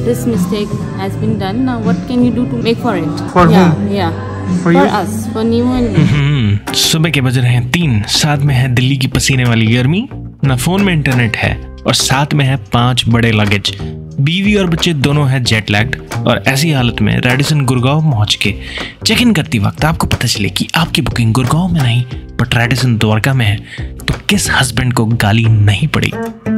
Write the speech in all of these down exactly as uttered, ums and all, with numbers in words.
this mistake has been done. Now what can you do to make for it? For yeah, whom? Yeah. For, for you? us, for Nemo and me. हम्म, सुबह के बज रहे हैं तीन, साथ में है दिल्ली की पसीने वाली गर्मी, ना फोन में इंटरनेट है और साथ में है पांच बड़े लगेज। बीवी और बच्चे दोनों हैं जेट लैग्ड और ऐसी हालत में रेडिसन गुड़गांव पहुंच के चेक इन करती वक्त आपको पता चले कि आपकी बुकिंग गुड़गांव में नहीं बट रेडिसन द्वारका में है, तो किस हस्बैंड को गाली नहीं पड़ी।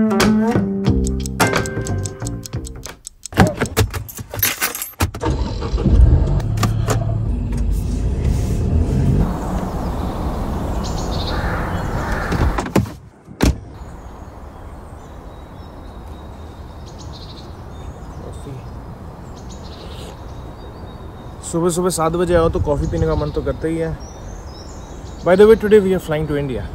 सुबह सुबह सात बजे आओ तो कॉफ़ी पीने का मन तो करता ही है। By the way today we are flying to India.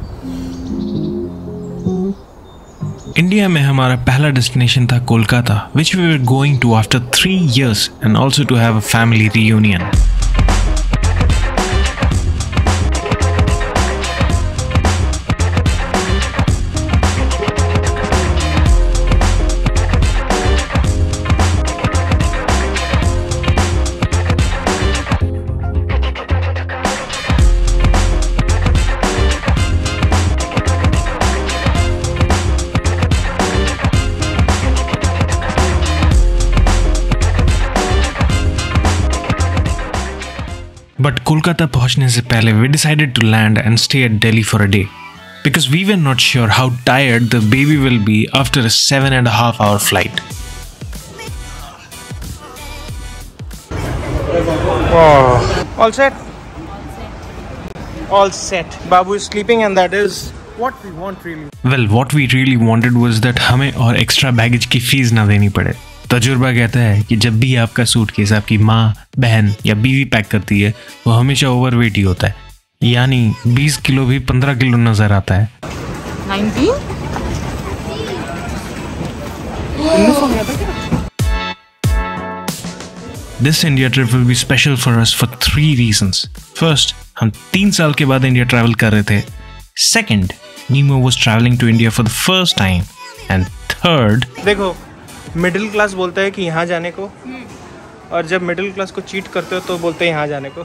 India में हमारा पहला डेस्टिनेशन था Kolkata, which we were going to after three years and also to have a family reunion. But Kolkata पहुंचने से पहले we decided to land and stay at Delhi for a day because we were not sure how tired the baby will be after a seven and a half hour flight. Oh. All set? All set. Babu is sleeping and that is what we want really. Well, what we really wanted was that हमें और extra baggage की fees ना देनी पड़े। तजुर्बा कहता है कि जब भी आपका सूटकेस आपकी माँ, बहन या बीवी पैक करती है वो हमेशा ओवरवेट ही होता है, यानी बीस किलो भी पंद्रह किलो नजर आता है। nineteen? This India trip will be special for us for three reasons. First, हम तीन साल के बाद इंडिया ट्रैवल कर रहे थे। Second, Nemo was traveling to India for the first time. And third, देखो मिडिल क्लास बोलता है कि यहाँ जाने को, और जब मिडिल क्लास को चीट करते हो तो बोलते हैं यहाँ जाने को।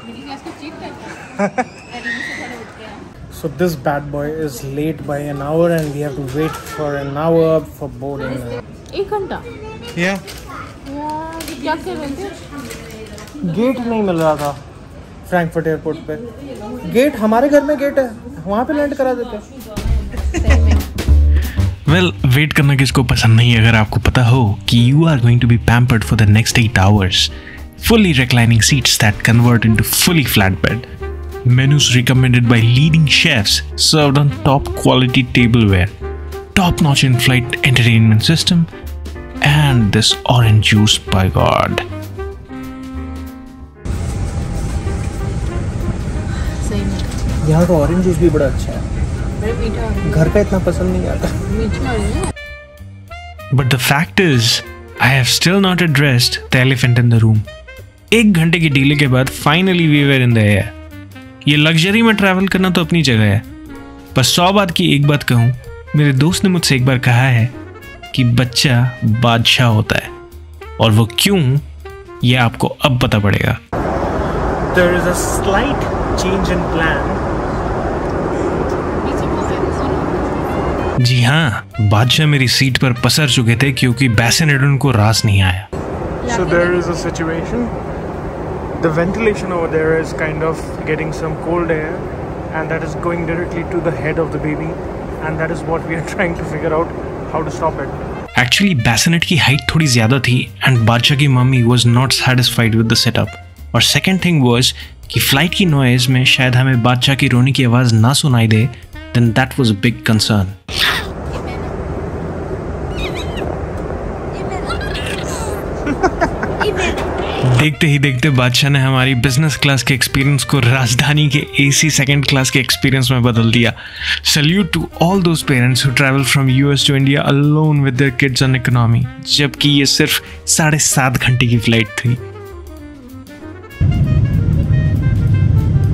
So this bad boy is late by an hour and we have to wait for an hour for boarding. एक घंटा? Yeah. यार क्या कर रहे थे? गेट नहीं मिल रहा था फ्रैंकफर्ट एयरपोर्ट पे। गेट हमारे घर में गेट है, वहाँ पे लैंड करा देते। वेल well, वेट करना किसको पसंद नहीं अगर आपको पता हो कि you are going to be pampered for the next eight hours, fully reclining seats that convert into fully flat bed, menus recommended by leading chefs served on top quality tableware, top notch in-flight entertainment system, and this orange juice, by God. सही में यहाँ का orange juice भी बड़ा अच्छा है, घर का इतना पसंद नहीं आता। But the fact is, I have still not addressed the elephant in the room. एक घंटे की डीले के बाद finally we were in the air. ये लग्जरी में ट्रैवल करना तो अपनी जगह है, पर सौ बात की एक बात कहूँ, मेरे दोस्त ने मुझसे एक बार कहा है कि बच्चा बादशाह होता है, और वो क्यों, ये आपको अब पता पड़ेगा। There is a slight change in plan. जी हाँ, बादशाह मेरी सीट पर पसर चुके थे क्योंकि बैसिनेट उनको रास नहीं आया। So there is a situation. The ventilation over there is kind of getting some cold air, and that is going directly to the head of the baby, and that is what we are trying to figure out how to stop it. Actually bassinet की height थोड़ी ज्यादा थी and Badshah की mummy was not satisfied with the setup. और second thing was कि flight की noise में शायद हमें बादशाह की रोने की आवाज ना सुनाई दे, then that was a big concern. देखते ही देखते बादशाह ने हमारी बिजनेस क्लास के एक्सपीरियंस को राजधानी के एसी सेकंड क्लास के एक्सपीरियंस में बदल दिया। Salute to all those parents who travel from US to India alone with their kids on economy, जबकि ये सिर्फ साढ़े सात घंटे की फ्लाइट थी।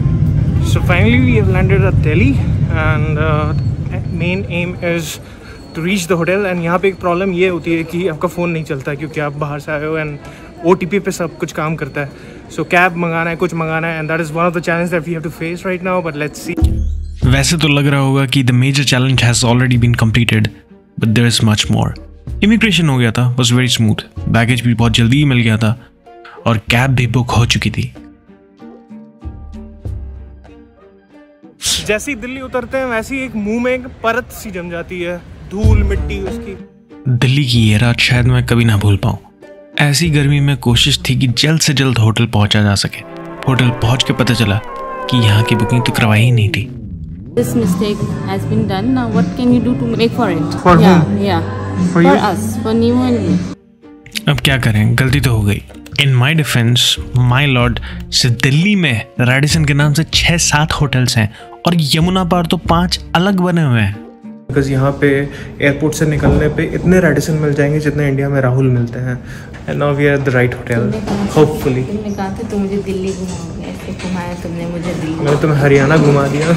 So finally we have landed at Delhi, and uh, main aim is to reach the hotel. And यहाँ पे एक प्रॉब्लम ये होती है कि आपका फ़ोन नहीं चलता क्योंकि आप बाहर से आए हो एंड ओ टी पी पे सब कुछ काम करता है। सो कैब मंगाना है, कुछ मंगाना है, and that is one of the challenge that we have to face right now, but let's see. वैसे तो लग रहा होगा कि the major challenge has already been completed, but there is much more. Immigration हो गया था, वाज वेरी स्मूथ, बैगेज भी बहुत जल्दी ही मिल गया था और कैब भी बुक हो चुकी थी। जैसे ही दिल्ली उतरते हैं वैसे ही एक मुंह में एक परत सी जम जाती है, धूल मिट्टी उसकी। दिल्ली की ये रात शायद मैं कभी ना भूल पाऊं। ऐसी गर्मी में कोशिश थी कि जल्द से जल्द होटल पहुंचा जा सके। होटल पहुंच के पता चला कि यहाँ की बुकिंग तो करवाई ही नहीं थी। This mistake has been done. Now what can you do to make for it? For yeah, whom? yeah. For For you? us, for Nemo and me. अब क्या करें, गलती तो हो गई। इन माई डिफेंस, माई लॉर्ड, सिर्फ दिल्ली में रेडिसन के नाम से छः सात होटल्स हैं और यमुना पार तो पांच अलग बने हुए हैं। बिकॉज यहाँ पे एयरपोर्ट से निकलने पे इतने रेडिसन मिल जाएंगे जितने इंडिया में राहुल मिलते हैं। And now we are at the right hotel, hopefully. तुमने कहा था तुम मुझे दिल्ली घुमाओगे, ऐसे घुमाया तुमने मुझे दिल्ली। मैंने तुम्हें हरियाणा घुमा दिया।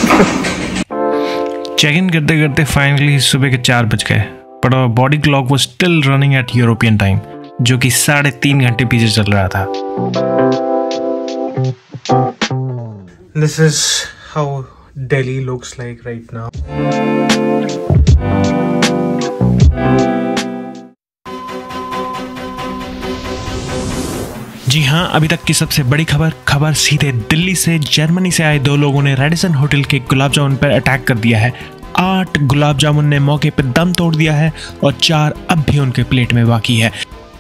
चेक इन करते करते फाइनली सुबह के चार बज गए, but our body clock was still running at European time, जो कि साढ़े तीन घंटे पीछे चल रहा था। This is how Delhi looks like right now. जी हाँ, अभी तक की सबसे बड़ी खबर खबर सीधे दिल्ली से। जर्मनी से आए दो लोगों ने रेडिसन होटल के गुलाब जामुन पर अटैक कर दिया है। आठ गुलाब जामुन ने मौके पर दम तोड़ दिया है और चार अब भी उनके प्लेट में बाकी है।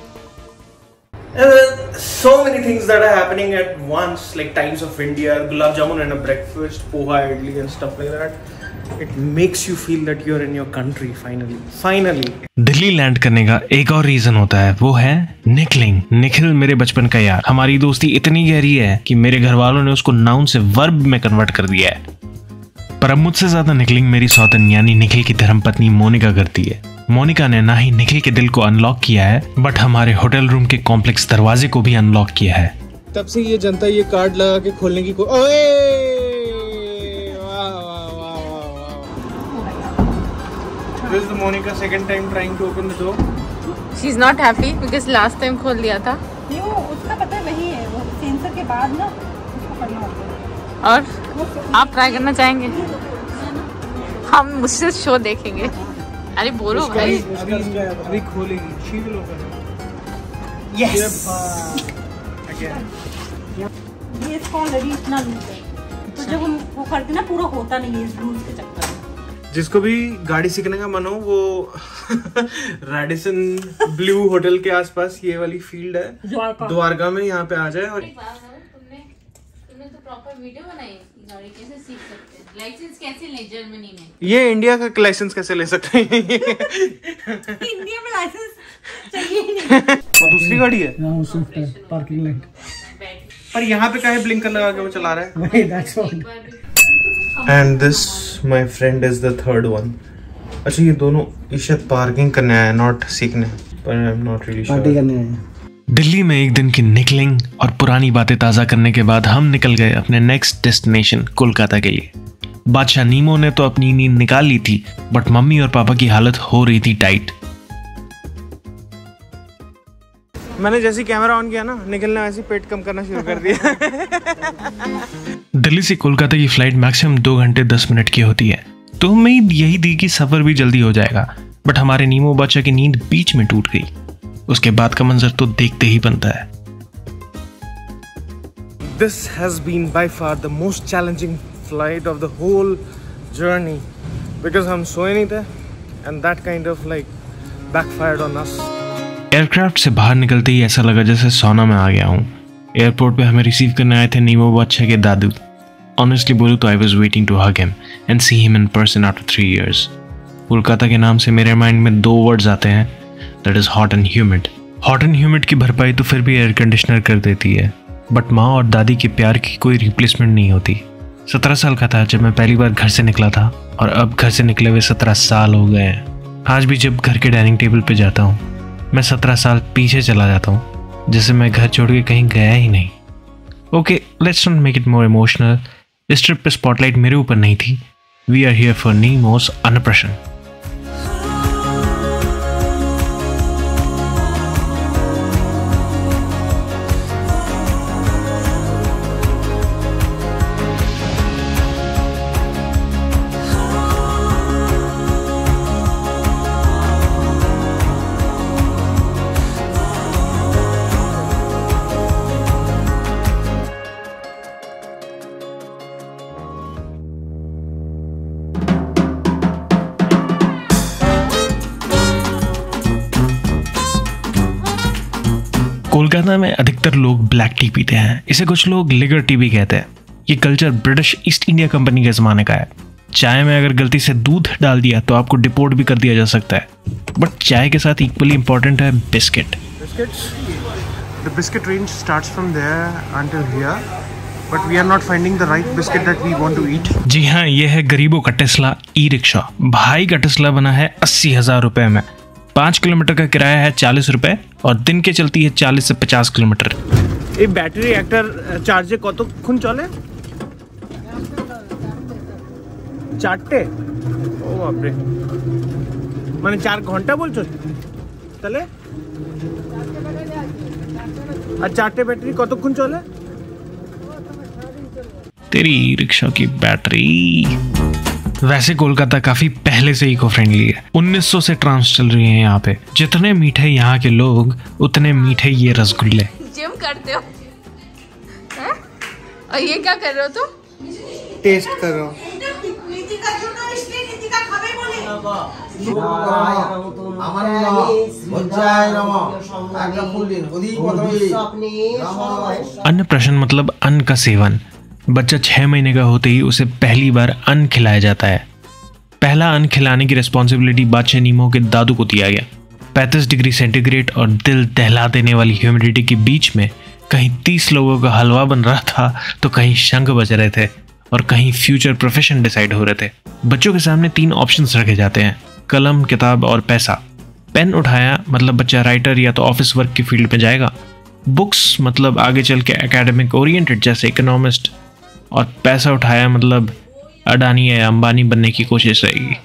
So many things that are happening at once, like Times of India, gulab jamun and a breakfast, poha, idli and stuff like that. It makes you feel that you're in your country finally. Finally. Delhi land करने का एक और reason होता है, वो है निकलिंग। निखिल मेरे बचपन का यार। हमारी दोस्ती इतनी गहरी है कि मेरे घर वालों ने उसको नाउन से वर्ब में कन्वर्ट कर दिया है। पर अब मुझसे ज्यादा निकलिंग मेरी सौतन यानी निखिल की धर्मपत्नी मोनिका करती है। मोनिका ने ना ही निखिल के दिल को अनलॉक किया है, बट हमारे होटल रूम के कॉम्प्लेक्स दरवाजे को भी अनलॉक किया है। तब से ये जनता ये कार्ड लगा के खोलने की को ओए वाह वाह वाह वाह वाह। This is Monica second time trying to open the door. She's not happy because last time खोल दिया था। नहीं, वो उसका पता नहीं है, वो सेंसर के बाद ना उसको करना होता है। और आप ट्राई करना चाहेंगे? हम मुझसे शो देखेंगे। अरे बोलो भाई। अभी खोलेगी, she will open it. Yes. Again. ये इसका ऑलरेडी इतना लूज है, तो जब हम वो करते ना पूरा होता नहीं है इस लूज के चक्कर में। जिसको भी गाड़ी सीखने का मन हो वो रेडिसन ब्लू होटल के आसपास ये वाली फील्ड है द्वारका, द्वारका में, यहाँ पे आ जाए। और तुमने तुमने तो प्रॉपर वीडियो बनाई, गाड़ी कैसे सीख सकते हैं? लाइसेंस कैसे ले जर्मनी में? ये इंडिया का लाइसेंस कैसे ले सकते हैं? इंडिया में लाइसेंस चाहिए ही नहीं। और दूसरी गाड़ी है पार्किंग लाइट, पर यहाँ पे काहे ब्लिंकर लगा के वो चला रहा है? वही that's all. And this my friend is the third one. अच्छा, ये दोनों इशाद पार्किंग करने आए, नॉट सीखने, पर I am not really sure. Party करने आए। दिल्ली में एक दिन की निकलिंग और पुरानी बातें ताज़ा करने के बाद हम निकल गए अपने नेक्स्ट डेस्टिनेशन कोलकाता के लिए। बादशाह नीमो ने तो अपनी नींद निकाल ली थी, बट मम्मी और पापा की हालत हो रही थी टाइट। मैंने जैसे कैमरा ऑन किया ना, निखिल ने वैसे पेट कम करना शुरू कर दिया। दिल्ली से कोलकाता की फ्लाइट मैक्सिमम दो घंटे दस मिनट की होती है, तो उम्मीद यही थी कि सफर भी जल्दी हो जाएगा, बट हमारे नीमो बादशाह की नींद बीच में टूट गई। उसके बाद का मंजर तो देखते ही बनता है। This has been by far the most challenging flight of the whole journey because हम सोए नहीं थे and that kind of like backfired on us. Aircraft से बाहर निकलते ही ऐसा लगा जैसे सोना में आ गया हूँ। एयरपोर्ट पे हमें रिसीव करने आए थे नीमो बादशाह के दादू। ऑनेस्टली बोलूँ तो I was waiting to hug him and see him in person after three years. Kolkata के नाम से मेरे माइंड में दो वर्ड्स आते हैं, that is hot and humid. Hot and humid की भरपाई तो फिर भी एयर कंडीशनर कर देती है, बट माँ और दादी के प्यार की कोई रिप्लेसमेंट नहीं होती। सत्रह साल का था जब मैं पहली बार घर से निकला था और अब घर से निकले हुए सत्रह साल हो गए हैं। आज भी जब घर के डाइनिंग टेबल पे जाता हूँ मैं सत्रह साल पीछे चला जाता हूँ, जैसे मैं घर छोड़ के कहीं गया ही नहीं। Okay, let's not make it more emotional. इस ट्रिप पे स्पॉटलाइट मेरे ऊपर नहीं थी। वी आर हियर फॉर नीमोस अन्नप्राशन। कोलकाता में अधिकतर लोग ब्लैक टी पीते हैं, इसे कुछ लोग लिगर टी भी कहते हैं। ये culture British East India company के ज़माने का है। चाय में अगर गलती से दूध डाल दिया तो आपको डिपोर्ट भी कर दिया जा सकता है। बट चाय के साथ इक्वली इंपॉर्टेंट है biscuit. Biscuits. The biscuit range starts from there until here, but we are not finding the right biscuit that we want to eat. जी हाँ, ये है गरीबों का टेस्ला ई रिक्शा। भाई का टेस्ला बना है अस्सी हजार रुपए में। पाँच किलोमीटर का किराया है चालीस रुपए और दिन के चलती है चालीस से पचास किलोमीटर। ये बैटरी एक्टर चार्जे कतक्षण चले? चारटे ओ बापरे, মানে চার ঘন্টা বলছো তাহলে? আর চারটে ব্যাটারি কতক্ষণ চলে? तेरी रिक्शा की बैटरी। वैसे कोलकाता काफी पहले से इको फ्रेंडली है। उन्नीस सौ से ट्रांस चल रही है यहाँ पे। जितने मीठे यहाँ के लोग उतने मीठे ये रसगुल्ले। जिम करते हो हैं? और ये क्या कर रहे हो तुम? टेस्ट कर रहा हूँ। अन्नप्राशन मतलब अन्न का सेवन। बच्चा छह महीने का होते ही उसे पहली बार अन्न खिलाया जाता है। पहला अन्न खिलाने की रिस्पॉन्सिबिलिटी बादशाह नीमो के दादू को दिया गया। पैंतीस डिग्री सेंटीग्रेड और दिल दहला देने वाली ह्यूमिडिटी के बीच में कहीं तीस लोगों का हलवा बन रहा था तो कहीं शंख बज रहे थे और कहीं फ्यूचर प्रोफेशन डिसाइड हो रहे थे। बच्चों के सामने तीन ऑप्शंस रखे जाते हैं, कलम, किताब और पैसा। पेन उठाया मतलब बच्चा राइटर या तो ऑफिस वर्क की फील्ड में जाएगा। बुक्स मतलब आगे चल के एकेडमिक ओरिएंटेड जैसे इकोनॉमिस्ट। और पैसा उठाया मतलब अडानी या अंबानी बनने की कोशिश रहेगी।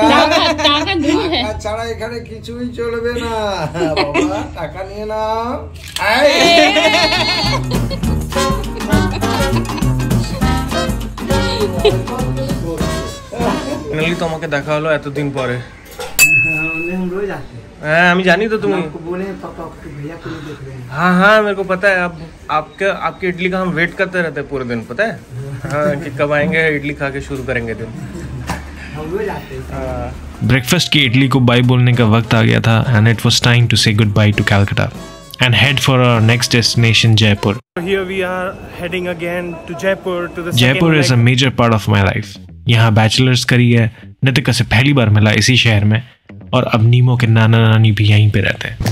ফাইনালি তোমাকে দেখা হলো এতদিন পরে। हाँ আমি জানি तो तुम बोले पापा आपके भैया को नहीं देख रहे हैं। हाँ हाँ मेरे को पता है। अब आपके आपकी इडली का हम वेट करते रहते हैं पूरे दिन, पता है? हाँ कि कब आएंगे इडली खा के शुरू करेंगे दिन। ब्रेकफास्ट की इडली को बाय बोलने का वक्त आ गया था and it was time to say goodbye to Calcutta and head for our next destination, Jaipur. Here we are heading again to Jaipur to the Jaipur is a major part of my life. यहाँ bachelors करी है। नितिका से पहली बार मिला इसी शहर में और अब नीमो के नाना नानी भी यहीं पे रहते हैं।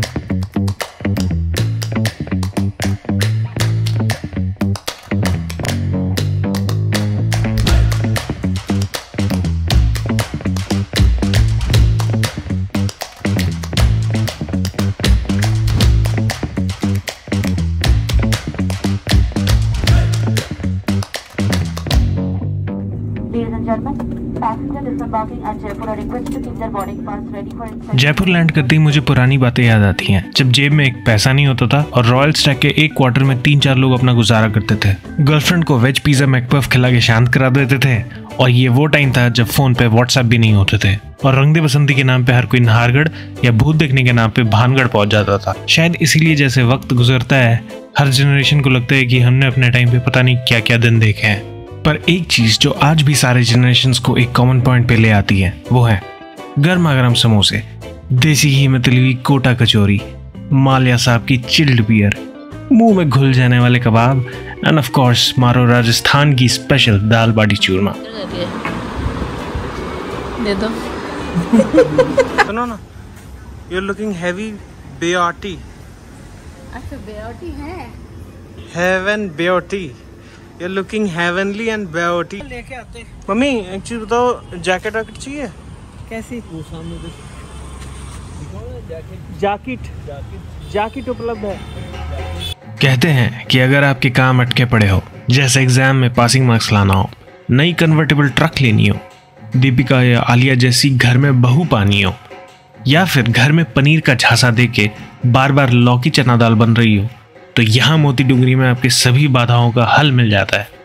जयपुर लैंड करते ही मुझे पुरानी बातें याद आती हैं, जब जेब में एक पैसा नहीं होता था और रॉयल स्टैग के एक क्वार्टर में तीन चार लोग अपना गुजारा करते थे। गर्लफ्रेंड को वेज पिज्जा मैकपफ खिला के शांत करा देते थे। और ये वो टाइम था जब फोन पे व्हाट्सएप भी नहीं होते थे और रंग दे बसंती के नाम पे हर कोई नाहरगढ़ या भूत देखने के नाम पे भानगढ़ पहुंच जाता था। शायद इसीलिए जैसे वक्त गुजरता है हर जनरेशन को लगता है कि हमने अपने टाइम पे पता नहीं क्या क्या दिन देखे हैं। पर एक चीज जो आज भी सारे जनरेशन्स को एक कॉमन पॉइंट पे ले आती है वो है गर्मा गर्म समोसे, देसी घी में तली हुई कोटा कचौरी, मालिया साहब की चिल्ड बियर, मुंह में घुल जाने वाले कबाब एंड ऑफ कोर्स मारो राजस्थान की स्पेशल दाल बाटी चूरमा। दे दो। सुनो ना, you are looking heavy beauty. अच्छा बेयोटी है। Heaven beauty. You are looking heavenly and beauty. लेके आते। मम्मी एक चीज बताओ, जैकेट वैकेट चाहिए? कैसी? वो सामने देख। जैकेट जैकेट उपलब्ध है। कहते हैं कि अगर आपके काम अटके पड़े हो, जैसे एग्जाम में पासिंग मार्क्स लाना हो, नई कन्वर्टेबल ट्रक लेनी हो, दीपिका या आलिया जैसी घर में बहू पानी हो, या फिर घर में पनीर का झांसा दे के बार बार लौकी चना दाल बन रही हो, तो यहाँ मोती डूंगरी में आपके सभी बाधाओं का हल मिल जाता है।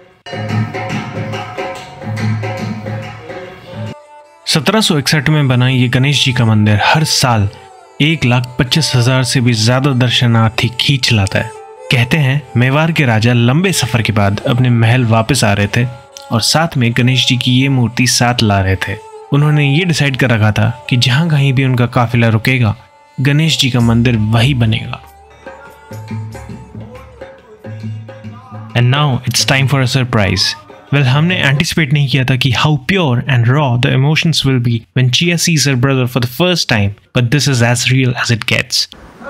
सत्रह सौ इकसठ में बना ये गणेश जी का मंदिर हर साल एक लाख पच्चीस हजार से भी ज्यादा दर्शनार्थी खींच लाता है। कहते हैं मेवाड़ के राजा लंबे सफर के बाद अपने महल वापस आ रहे थे और साथ में गणेश जी की ये मूर्ति साथ ला रहे थे। उन्होंने ये डिसाइड कर रखा था कि जहां कहीं भी उनका काफिला रुकेगा, गणेश जी का मंदिर वही बनेगा। And now it's time for a surprise. Well, हमने anticipate नहीं किया था कि how pure and raw the emotions will be when Chia sees her brother for the first time, but this is as real as it gets.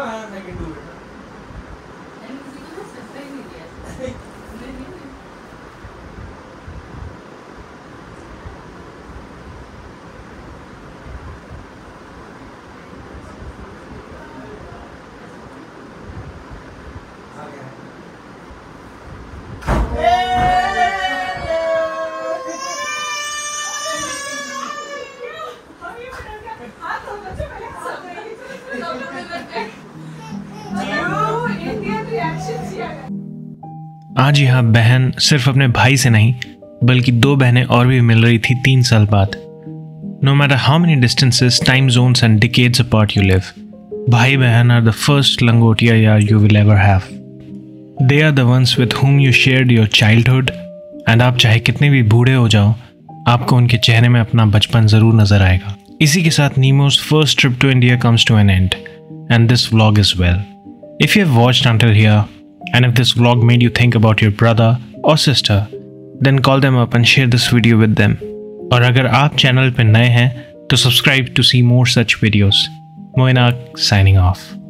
आज यहाँ बहन सिर्फ अपने भाई से नहीं बल्कि दो बहनें और भी मिल रही थी तीन साल बाद. No matter how many distances, time zones and decades apart you live, भाई बहन are the first langotia yaar you will ever have. They are the ones with whom you shared your childhood, and आप चाहे कितने भी बूढ़े हो जाओ, आपको उनके चेहरे में अपना बचपन जरूर नजर आएगा. इसी के साथ Nemo's first trip to India comes to an end, and this vlog as well. If you have watched until here, and if this vlog made you think about your brother or sister, then call them up and share this video with them. और अगर आप channel पर नए हैं तो subscribe to see more such videos. Moinak signing off.